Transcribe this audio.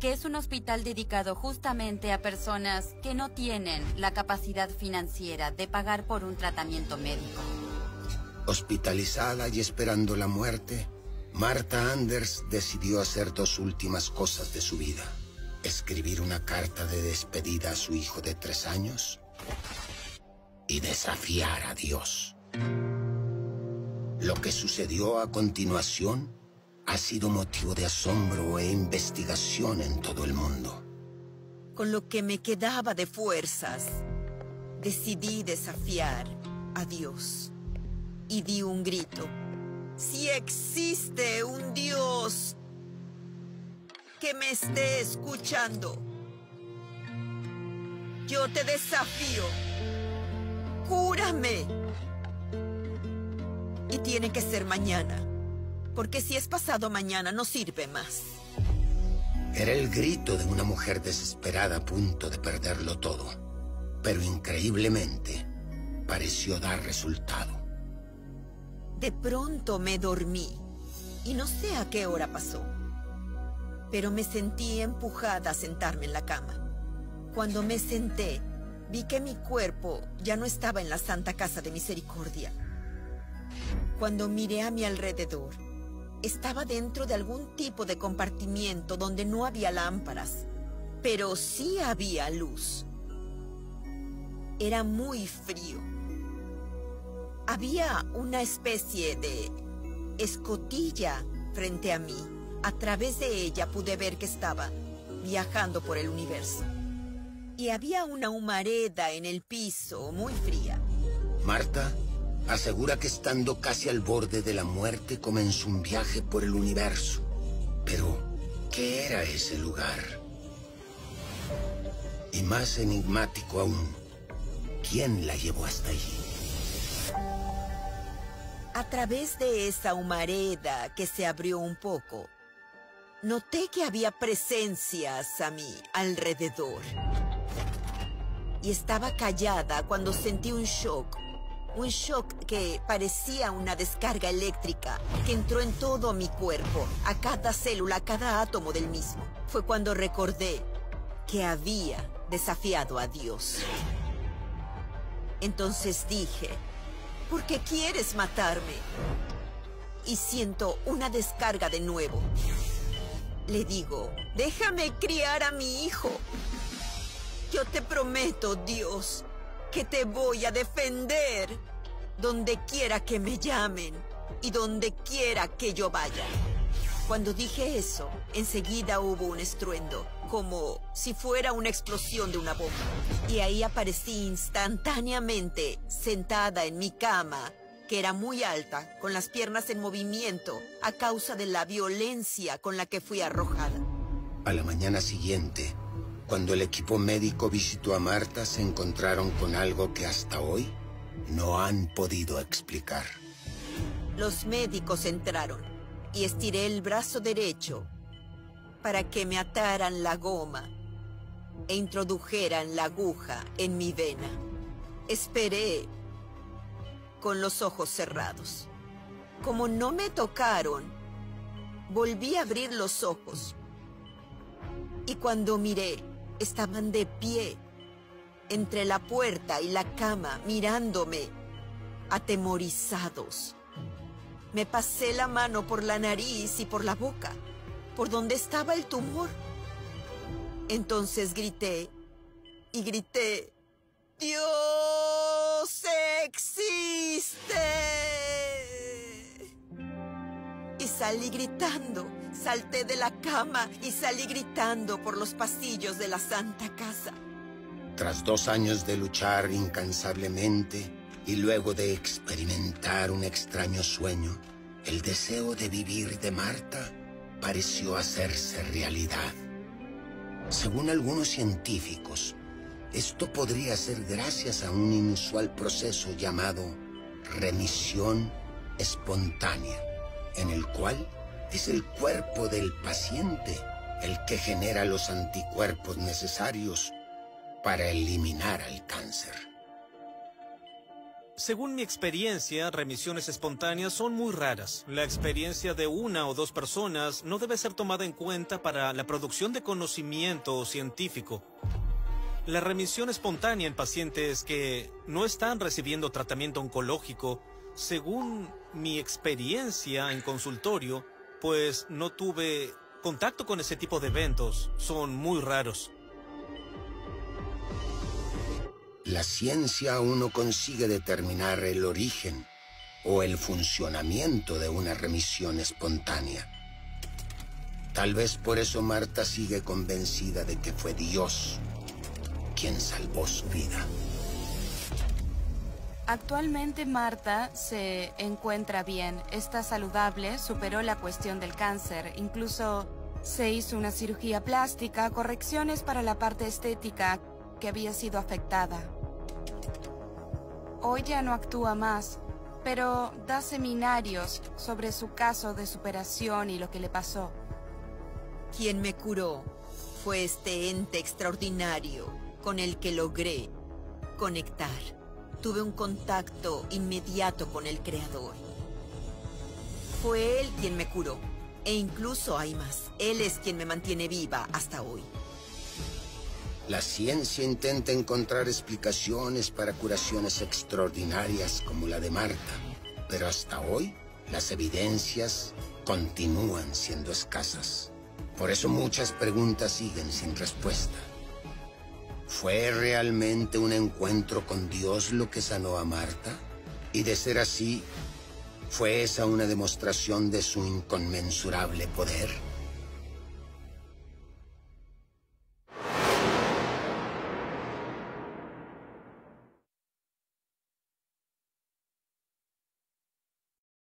que es un hospital dedicado justamente a personas que no tienen la capacidad financiera de pagar por un tratamiento médico. Hospitalizada y esperando la muerte, Marta Anders decidió hacer dos últimas cosas de su vida: escribir una carta de despedida a su hijo de 3 años y desafiar a Dios. Lo que sucedió a continuación ha sido motivo de asombro e investigación en todo el mundo. Con lo que me quedaba de fuerzas, decidí desafiar a Dios. Y di un grito. Si existe un Dios que me esté escuchando, yo te desafío. Cúrame. Y tiene que ser mañana, porque si es pasado mañana no sirve más. Era el grito de una mujer desesperada a punto de perderlo todo, pero increíblemente pareció dar resultado. De pronto me dormí, y no sé a qué hora pasó, pero me sentí empujada a sentarme en la cama. Cuando me senté, vi que mi cuerpo ya no estaba en la Santa Casa de Misericordia. Cuando miré a mi alrededor, estaba dentro de algún tipo de compartimiento donde no había lámparas, pero sí había luz. Era muy frío. Había una especie de escotilla frente a mí. A través de ella pude ver que estaba viajando por el universo. Y había una humareda en el piso, muy fría. Marta asegura que estando casi al borde de la muerte comenzó un viaje por el universo. Pero, ¿qué era ese lugar? Y más enigmático aún, ¿quién la llevó hasta allí? A través de esa humareda que se abrió un poco, noté que había presencias a mi alrededor. Y estaba callada cuando sentí un shock que parecía una descarga eléctrica que entró en todo mi cuerpo, a cada célula, a cada átomo del mismo. Fue cuando recordé que había desafiado a Dios. Entonces dije, ¿por qué quieres matarme? Y siento una descarga de nuevo. Le digo, déjame criar a mi hijo. Yo te prometo, Dios, que te voy a defender donde quiera que me llamen y donde quiera que yo vaya. Cuando dije eso, enseguida hubo un estruendo, como si fuera una explosión de una bomba. Y ahí aparecí instantáneamente, sentada en mi cama, que era muy alta, con las piernas en movimiento, a causa de la violencia con la que fui arrojada. A la mañana siguiente, cuando el equipo médico visitó a Marta, se encontraron con algo que hasta hoy no han podido explicar. Los médicos entraron y estiré el brazo derecho para que me ataran la goma e introdujeran la aguja en mi vena. Esperé con los ojos cerrados. Como no me tocaron, volví a abrir los ojos. Y cuando miré, estaban de pie entre la puerta y la cama, mirándome, atemorizados. Me pasé la mano por la nariz y por la boca, por donde estaba el tumor. Entonces grité, y grité, ¡Dios existe! Y salí gritando, salté de la cama y salí gritando por los pasillos de la Santa Casa. Tras 2 años de luchar incansablemente y luego de experimentar un extraño sueño, el deseo de vivir de Marta pareció hacerse realidad. Según algunos científicos, esto podría ser gracias a un inusual proceso llamado remisión espontánea, en el cual es el cuerpo del paciente el que genera los anticuerpos necesarios para eliminar al cáncer. Según mi experiencia, remisiones espontáneas son muy raras. La experiencia de una o dos personas no debe ser tomada en cuenta para la producción de conocimiento científico. La remisión espontánea en pacientes que no están recibiendo tratamiento oncológico, según mi experiencia en consultorio, pues no tuve contacto con ese tipo de eventos, son muy raros. La ciencia aún no consigue determinar el origen o el funcionamiento de una remisión espontánea. Tal vez por eso Marta sigue convencida de que fue Dios quien salvó su vida. Actualmente Marta se encuentra bien, está saludable, superó la cuestión del cáncer, incluso se hizo una cirugía plástica, correcciones para la parte estética que había sido afectada. Hoy ya no actúa más, pero da seminarios sobre su caso de superación y lo que le pasó. Quien me curó fue este ente extraordinario con el que logré conectar. Tuve un contacto inmediato con el Creador. Fue Él quien me curó. E incluso hay más. Él es quien me mantiene viva hasta hoy. La ciencia intenta encontrar explicaciones para curaciones extraordinarias como la de Marta, pero hasta hoy las evidencias continúan siendo escasas. Por eso muchas preguntas siguen sin respuesta. ¿Fue realmente un encuentro con Dios lo que sanó a Marta? Y de ser así, ¿fue esa una demostración de su inconmensurable poder?